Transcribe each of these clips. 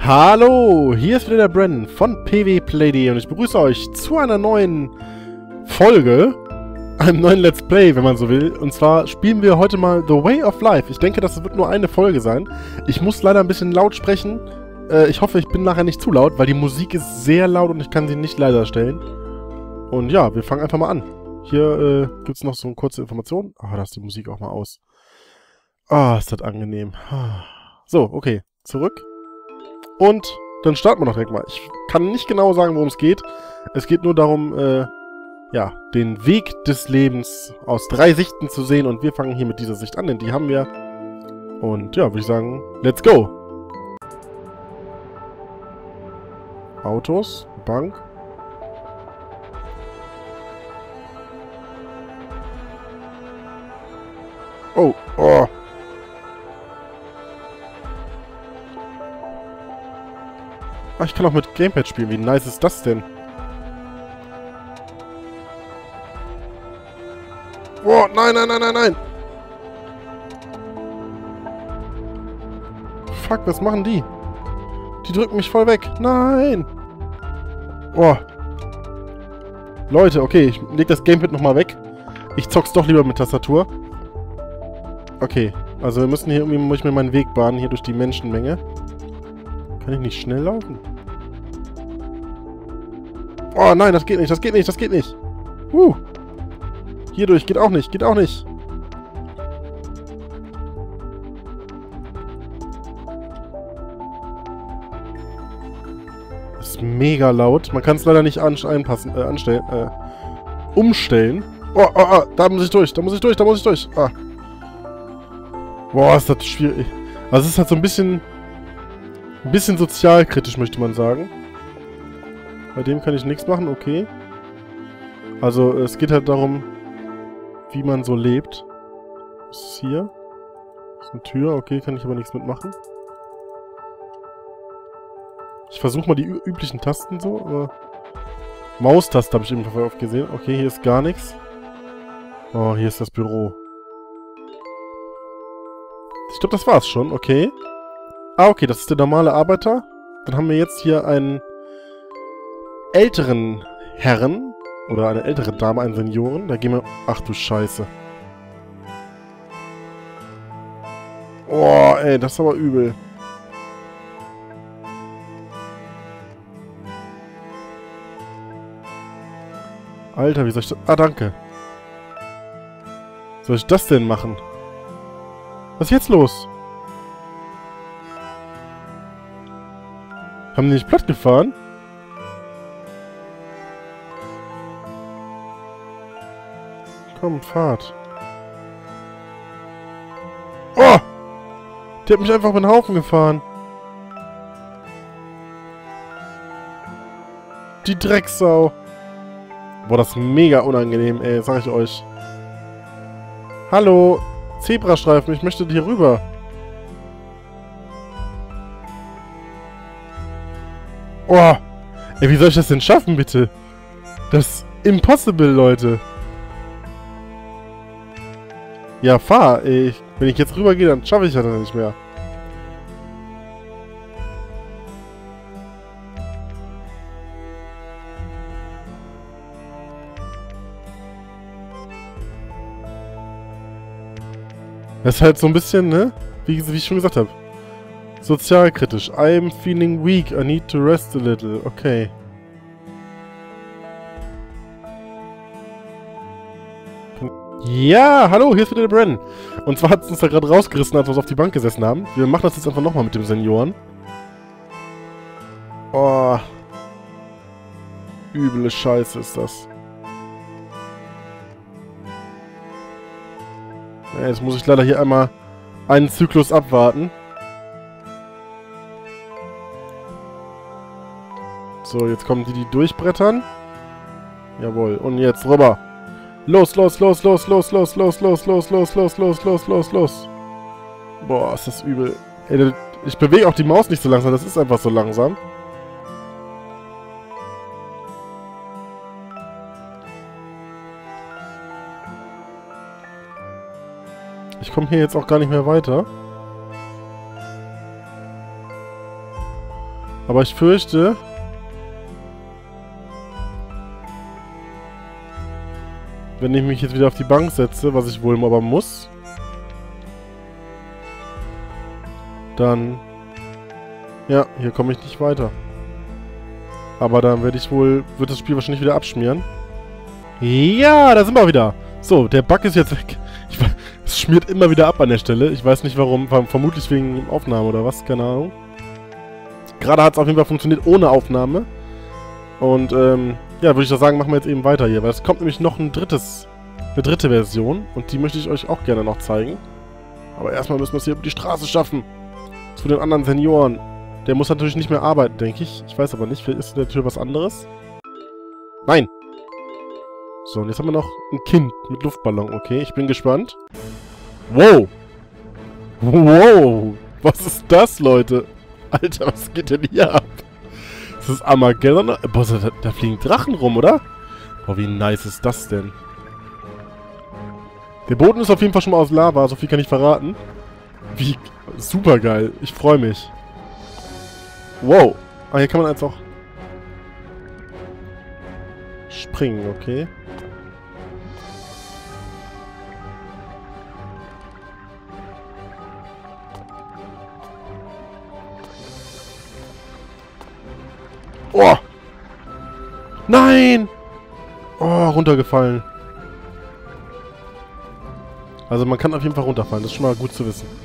Hallo, hier ist wieder der Bren von pwplay.de und ich begrüße euch zu einer neuen Folge, einem neuen Let's Play, wenn man so will. Und zwar spielen wir heute mal The Way of Life. Ich denke, das wird nur eine Folge sein. Ich muss leider ein bisschen laut sprechen. Ich hoffe, ich bin nachher nicht zu laut, weil die Musik ist sehr laut und ich kann sie nicht leiser stellen. Und ja, wir fangen einfach mal an. Hier gibt es noch so eine kurze Information. Ah, da ist die Musik auch mal aus. Ah, ist das angenehm. So, okay, zurück. Und dann starten wir doch direkt mal. Ich kann nicht genau sagen, worum es geht. Es geht nur darum, ja, den Weg des Lebens aus 3 Sichten zu sehen. Und wir fangen hier mit dieser Sicht an, denn die haben wir. Und ja, würde ich sagen, let's go. Autos, Bank. Oh, oh. Ah, ich kann auch mit Gamepad spielen. Wie nice ist das denn? Oh, nein, nein, nein, nein, nein! Fuck, was machen die? Die drücken mich voll weg. Nein! Oh. Leute, okay, ich leg das Gamepad nochmal weg. Ich zock's doch lieber mit Tastatur. Okay, also wir müssen hier irgendwie, muss ich mir meinen Weg bahnen, hier durch die Menschenmenge. Kann ich nicht schnell laufen? Oh nein, das geht nicht, das geht nicht, das geht nicht. Hier durch, geht auch nicht, geht auch nicht. Das ist mega laut. Man kann es leider nicht umstellen. Oh, oh, oh, da muss ich durch, da muss ich durch, da muss ich durch. Ah. Boah, ist das schwierig. Also es ist halt so ein bisschen sozialkritisch, möchte man sagen. Bei dem kann ich nichts machen, okay. Also es geht halt darum, wie man so lebt. Was ist hier? Das ist eine Tür, okay, kann ich aber nichts mitmachen. Ich versuche mal die üblichen Tasten so, aber... Maustaste habe ich eben oft gesehen. Okay, hier ist gar nichts. Oh, hier ist das Büro. Ich glaube, das war's schon, okay. Ah, okay, das ist der normale Arbeiter. Dann haben wir jetzt hier einen älteren Herren oder eine ältere Dame, einen Senioren. Da gehen wir... Ach du Scheiße. Oh, ey, das ist aber übel. Alter, wie soll ich das... Ah, danke. Was soll ich das denn machen? Was ist jetzt los? Haben die nicht platt gefahren? Komm, fahrt. Oh! Die hat mich einfach über den Haufen gefahren. Die Drecksau. Boah, das ist mega unangenehm, ey, sag ich euch. Hallo, Zebrastreifen, ich möchte hier rüber. Oh, ey, wie soll ich das denn schaffen, bitte? Das ist impossible, Leute. Ja, fahr, ey. Wenn ich jetzt rüber gehe, dann schaffe ich das nicht mehr. Das ist halt so ein bisschen, ne? Wie ich schon gesagt habe. Sozialkritisch. I'm feeling weak. I need to rest a little. Okay. Ja, hallo, hier ist wieder der Bren. Und zwar hat es uns da gerade rausgerissen, als wir auf die Bank gesessen haben. Wir machen das jetzt einfach nochmal mit dem Senioren. Oh. Üble Scheiße ist das. Ja, jetzt muss ich leider hier einmal einen Zyklus abwarten. So, jetzt kommen die durchbrettern. Jawohl, und jetzt rüber. Los, los, los, los, los, los, los, los, los, los, los, los, los, los, los. Boah, ist das übel. Ey, ich bewege auch die Maus nicht so langsam, das ist einfach so langsam. Ich komme hier jetzt auch gar nicht mehr weiter. Aber ich fürchte... Wenn ich mich jetzt wieder auf die Bank setze, was ich wohl aber muss... Dann... Ja, hier komme ich nicht weiter. Aber dann werde ich wohl... Wird das Spiel wahrscheinlich wieder abschmieren. Ja, da sind wir wieder. So, der Bug ist jetzt weg. Es schmiert immer wieder ab an der Stelle. Ich weiß nicht warum. Vermutlich wegen Aufnahme oder was. Keine Ahnung. Gerade hat es auf jeden Fall funktioniert ohne Aufnahme. Und, ja, würde ich doch sagen, machen wir jetzt eben weiter hier. Weil es kommt nämlich noch eine dritte Version. Und die möchte ich euch auch gerne noch zeigen. Aber erstmal müssen wir es hier über die Straße schaffen. Zu den anderen Senioren. Der muss natürlich nicht mehr arbeiten, denke ich. Ich weiß aber nicht. Vielleicht ist in der Tür was anderes. Nein! So, und jetzt haben wir noch ein Kind mit Luftballon. Okay, ich bin gespannt. Wow! Wow! Was ist das, Leute? Alter, was geht denn hier ab? Ist das Armageddon? Boah, da fliegen Drachen rum, oder? Boah, wie nice ist das denn? Der Boden ist auf jeden Fall schon mal aus Lava, so viel kann ich verraten. Wie super geil. Ich freue mich. Wow. Ah, hier kann man jetzt auch springen, okay. Oh! Nein! Oh, runtergefallen. Also man kann auf jeden Fall runterfallen. Das ist schon mal gut zu wissen.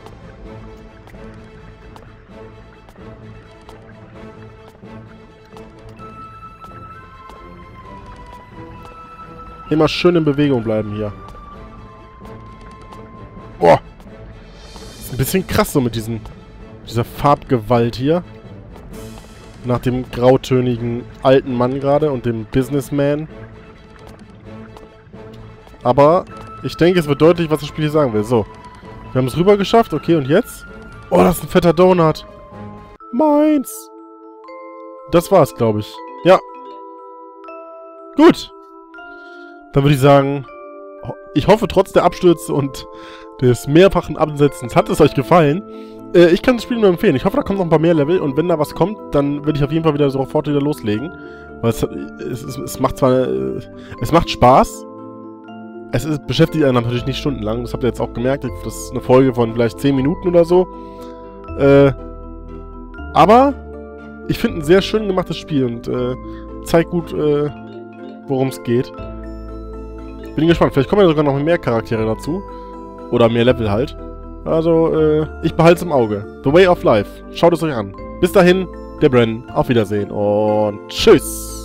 Immer schön in Bewegung bleiben hier. Boah! Ist ein bisschen krass so mit dieser Farbgewalt hier. Nach dem grautönigen alten Mann gerade und dem Businessman. Aber ich denke, es wird deutlich, was das Spiel hier sagen will. So. Wir haben es rüber geschafft. Okay, und jetzt? Oh, das ist ein fetter Donut. Meins. Das war's, glaube ich. Ja. Gut. Dann würde ich sagen, ich hoffe, trotz der Abstürze und des mehrfachen Absetzens hat es euch gefallen. Ich kann das Spiel nur empfehlen. Ich hoffe, da kommt noch ein paar mehr Level. Und wenn da was kommt, dann werde ich auf jeden Fall wieder sofort wieder loslegen. Weil es macht zwar... es macht Spaß. Es beschäftigt einen natürlich nicht stundenlang. Das habt ihr jetzt auch gemerkt. Das ist eine Folge von vielleicht 10 Minuten oder so. Aber ich finde ein sehr schön gemachtes Spiel. Und zeigt gut, worum es geht. Bin gespannt. Vielleicht kommen ja sogar noch mehr Charaktere dazu. Oder mehr Level halt. Also, ich behalte es im Auge. The Way of Life. Schaut es euch an. Bis dahin, der Bren. Auf Wiedersehen und tschüss.